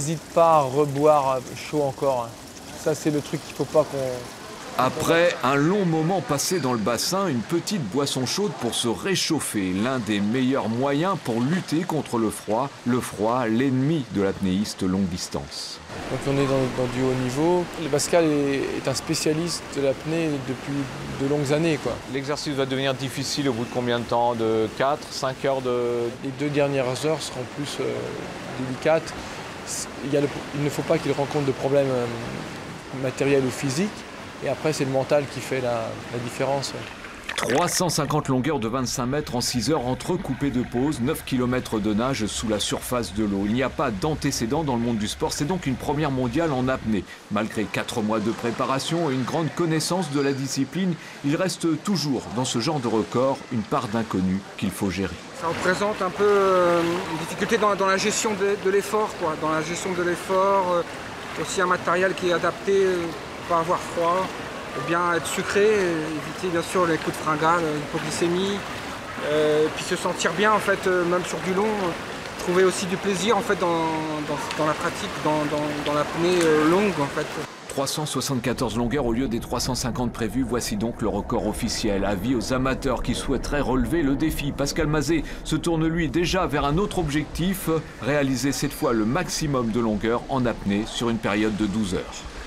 n'hésite pas à reboire chaud encore. Ça, c'est le truc qu'il ne faut pas qu'on... Après un long moment passé dans le bassin, une petite boisson chaude pour se réchauffer, l'un des meilleurs moyens pour lutter contre le froid, l'ennemi de l'apnéiste longue distance. Donc on est dans du haut niveau. Le Pascal est un spécialiste de l'apnée depuis de longues années, quoi. L'exercice va devenir difficile au bout de combien de temps? De 4, 5 heures de... Les 2 dernières heures seront plus délicates. Il ne faut pas qu'il rencontre de problèmes matériels ou physiques. Et après, c'est le mental qui fait la différence. 350 longueurs de 25 mètres en 6 heures entrecoupées de pauses, 9 km de nage sous la surface de l'eau. Il n'y a pas d'antécédent dans le monde du sport, c'est donc une première mondiale en apnée. Malgré 4 mois de préparation et une grande connaissance de la discipline, il reste toujours dans ce genre de record une part d'inconnu qu'il faut gérer. Ça représente un peu une difficulté dans la gestion de l'effort, quoi. Dans la gestion de l'effort, aussi un matériel qui est adapté, pas avoir froid, bien être sucré, éviter bien sûr les coups de fringale, l'hypoglycémie, puis se sentir bien en fait, même sur du long, trouver aussi du plaisir en fait dans la pratique, dans l'apnée longue en fait. 374 longueurs au lieu des 350 prévues, voici donc le record officiel. Avis aux amateurs qui souhaiteraient relever le défi. Pascal Mazet se tourne lui déjà vers un autre objectif, réaliser cette fois le maximum de longueur en apnée sur une période de 12 heures.